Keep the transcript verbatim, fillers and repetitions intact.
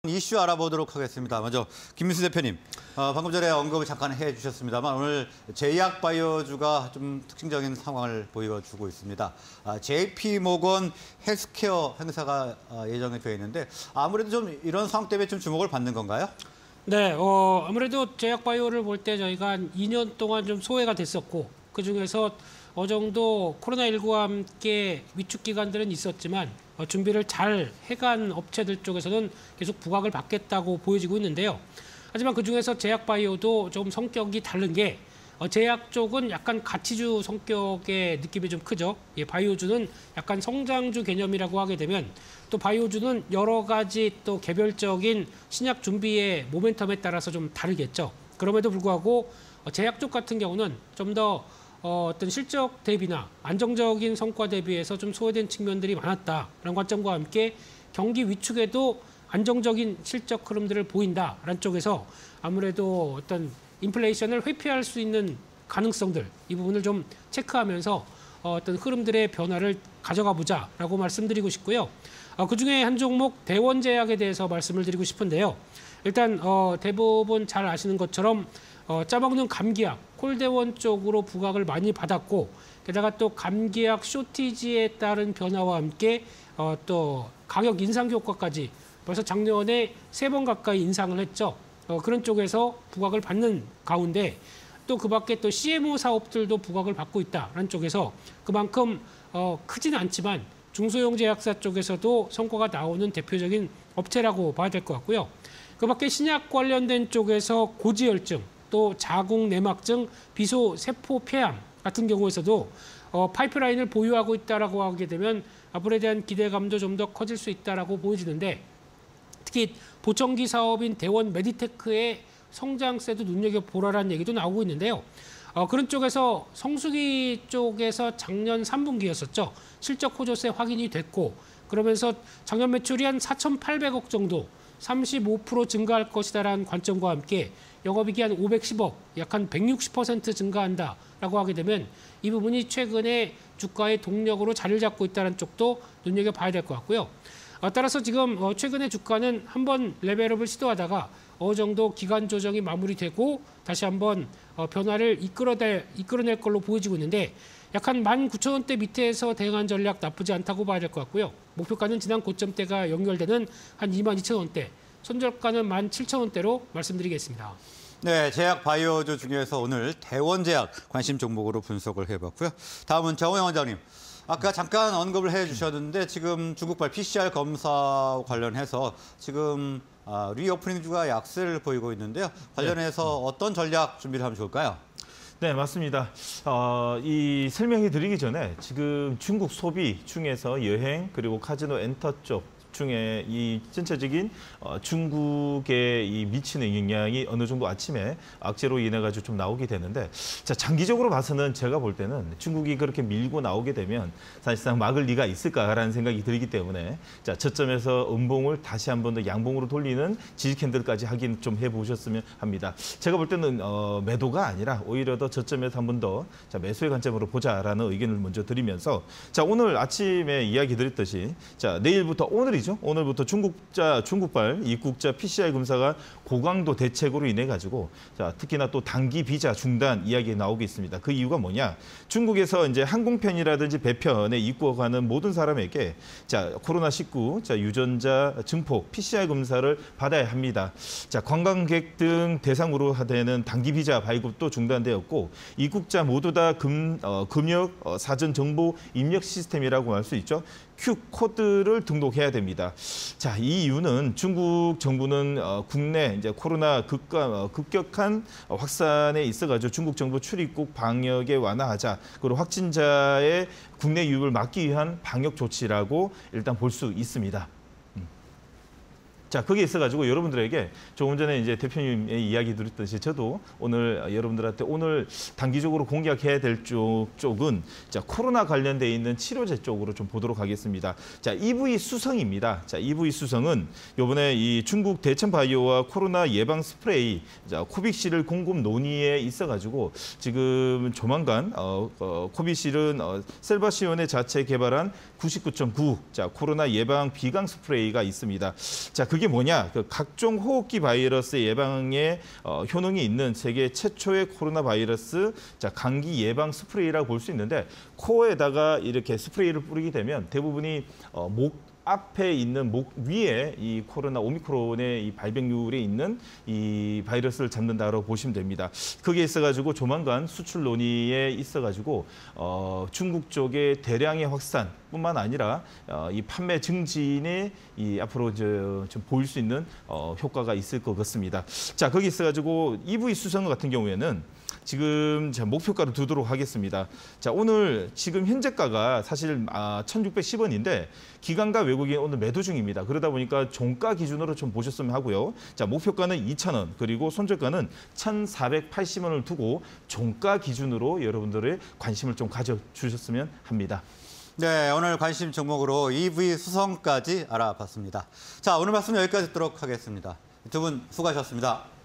이슈 알아보도록 하겠습니다. 먼저 김민수 대표님, 어, 방금 전에 언급을 잠깐 해주셨습니다만 오늘 제약바이오주가 좀 특징적인 상황을 보여주고 있습니다. 아, 제이피모건 헬스케어 행사가 아, 예정이 되어 있는데 아무래도 좀 이런 상황 때문에 좀 주목을 받는 건가요? 네, 어, 아무래도 제약바이오를 볼 때 저희가 한 이 년 동안 좀 소외가 됐었고 그중에서 어느 정도 코로나십구와 함께 위축 기간들은 있었지만 어, 준비를 잘 해간 업체들 쪽에서는 계속 부각을 받겠다고 보여지고 있는데요. 하지만 그중에서 제약바이오도 좀 성격이 다른 게 어, 제약 쪽은 약간 가치주 성격의 느낌이 좀 크죠. 예, 바이오주는 약간 성장주 개념이라고 하게 되면 또 바이오주는 여러 가지 또 개별적인 신약 준비의 모멘텀에 따라서 좀 다르겠죠. 그럼에도 불구하고 어, 제약 쪽 같은 경우는 좀더 어, 어떤 실적 대비나 안정적인 성과 대비해서 좀 소외된 측면들이 많았다라는 관점과 함께 경기 위축에도 안정적인 실적 흐름들을 보인다라는 쪽에서 아무래도 어떤 인플레이션을 회피할 수 있는 가능성들 이 부분을 좀 체크하면서 어, 어떤 흐름들의 변화를 가져가 보자라고 말씀드리고 싶고요. 어, 그중에 한 종목 대원제약에 대해서 말씀을 드리고 싶은데요. 일단 어, 대부분 잘 아시는 것처럼 어, 짜먹는 감기약, 콜대원 쪽으로 부각을 많이 받았고 게다가 또 감기약 쇼티지에 따른 변화와 함께 어, 또 가격 인상 효과까지 벌써 작년에 세 번 가까이 인상을 했죠. 어, 그런 쪽에서 부각을 받는 가운데 또 그 밖에 또 씨엠오 사업들도 부각을 받고 있다는 쪽에서 그만큼 어, 크지는 않지만 중소형 제약사 쪽에서도 성과가 나오는 대표적인 업체라고 봐야 될 것 같고요. 그 밖에 신약 관련된 쪽에서 고지혈증, 또 자궁 내막증, 비소 세포 폐암 같은 경우에서도 어, 파이프라인을 보유하고 있다라고 하게 되면 앞으로에 대한 기대감도 좀 더 커질 수 있다라고 보여지는데 특히 보청기 사업인 대원 메디테크의 성장세도 눈여겨보라라는 얘기도 나오고 있는데요. 어, 그런 쪽에서 성수기 쪽에서 작년 삼 분기였었죠. 실적 호조세 확인이 됐고 그러면서 작년 매출이 한 사천팔백억 정도 삼십오 퍼센트 증가할 것이다라는 관점과 함께 영업이익이 한 오백십억, 약 한 백육십 퍼센트 증가한다라고 하게 되면 이 부분이 최근에 주가의 동력으로 자리를 잡고 있다는 쪽도 눈여겨봐야 될 것 같고요. 어, 따라서 지금 어, 최근에 주가는 한번 레벨업을 시도하다가 어느 정도 기간 조정이 마무리되고 다시 한번 어, 변화를 이끌어낼, 이끌어낼 걸로 보여지고 있는데 약 한 만 구천 원대 밑에서 대응한 전략 나쁘지 않다고 봐야 될 것 같고요. 목표가는 지난 고점대가 연결되는 한 이만 이천 원대, 손절가는 만 칠천 원대로 말씀드리겠습니다. 네, 제약 바이오주 중에서 오늘 대원제약 관심 종목으로 분석을 해봤고요. 다음은 정호영 원장님. 아까 잠깐 언급을 해주셨는데 지금 중국발 피씨알 검사 관련해서 지금 아, 리오프닝주가 약세를 보이고 있는데요. 관련해서 어떤 전략 준비를 하면 좋을까요? 네, 맞습니다. 어, 이 설명해 드리기 전에 지금 중국 소비 중에서 여행 그리고 카지노 엔터 쪽 중에 이 전체적인 어, 중국에 이 미치는 영향이 어느 정도 아침에 악재로 인해 가지고 좀 나오게 되는데, 자 장기적으로 봐서는 제가 볼 때는 중국이 그렇게 밀고 나오게 되면 사실상 막을 리가 있을까라는 생각이 들기 때문에 자 저점에서 음봉을 다시 한 번 더 양봉으로 돌리는 지지 캔들까지 확인 좀 해보셨으면 합니다. 제가 볼 때는 어, 매도가 아니라 오히려 더 저점에서 한 번 더 자 매수의 관점으로 보자라는 의견을 먼저 드리면서 자 오늘 아침에 이야기 드렸듯이 자 내일부터 오늘이 오늘부터 중국자, 중국발 입국자 피씨알 검사가 고강도 대책으로 인해 가지고 자 특히나 또 단기 비자 중단 이야기 나오고 있습니다. 그 이유가 뭐냐? 중국에서 이제 항공편이라든지 배편에 입국하는 모든 사람에게 자 코로나 십구 자 유전자 증폭 피씨알 검사를 받아야 합니다. 자 관광객 등 대상으로 되는 단기 비자 발급도 중단되었고 입국자 모두 다 금, 어, 금역 어, 사전 정보 입력 시스템이라고 할 수 있죠. 큐 코드를 등록해야 됩니다. 자, 이 이유는 중국 정부는 어, 국내 이제 코로나 급가, 어, 급격한 확산에 있어가지고 중국 정부 출입국 방역에 완화하자 그리고 확진자의 국내 유입을 막기 위한 방역 조치라고 일단 볼 수 있습니다. 자, 거기에 있어가지고 여러분들에게 조금 전에 이제 대표님의 이야기 드렸듯이 저도 오늘 여러분들한테 오늘 단기적으로 공략해야 될 쪽, 쪽은 자, 코로나 관련돼 있는 치료제 쪽으로 좀 보도록 하겠습니다. 자, 이브이 수성입니다. 자, 이브이 수성은 요번에 이 중국 대천바이오와 코로나 예방 스프레이 자, 코빅실을 공급 논의에 있어가지고 지금 조만간 어, 어, 코빅실은 어, 셀바시온의 자체 개발한 구십구 점 구 자, 코로나 예방 비강 스프레이가 있습니다. 자, 그게 이게 뭐냐? 그 각종 호흡기 바이러스 예방에 어, 효능이 있는 세계 최초의 코로나 바이러스 자, 감기 예방 스프레이라고 볼 수 있는데 코에다가 이렇게 스프레이를 뿌리게 되면 대부분이 어, 목 앞에 있는 목 위에 이 코로나 오미크론의 이 발병률이 있는 이 바이러스를 잡는다고 보시면 됩니다. 그게 있어가지고 조만간 수출 논의에 있어가지고 어, 중국 쪽의 대량의 확산뿐만 아니라 어, 이 판매 증진에 이 앞으로 저, 좀 보일 수 있는 어, 효과가 있을 것 같습니다. 자, 거기 있어가지고 이브이 수성 같은 경우에는 지금 자, 목표가를 두도록 하겠습니다. 자, 오늘 지금 현재가가 사실 아, 천육백십 원인데 기관과 외국인 오늘 매도 중입니다. 그러다 보니까 종가 기준으로 좀 보셨으면 하고요. 자, 목표가는 이천 원 그리고 손절가는 천사백팔십 원을 두고 종가 기준으로 여러분들의 관심을 좀 가져주셨으면 합니다. 네, 오늘 관심 종목으로 이브이 수성까지 알아봤습니다. 자, 오늘 말씀 여기까지 듣도록 하겠습니다. 두 분 수고하셨습니다.